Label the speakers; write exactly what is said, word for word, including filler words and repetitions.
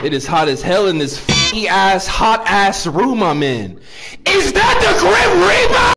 Speaker 1: It is hot as hell in this f***y ass, hot ass room I'm in. Is that the Grim Reaper?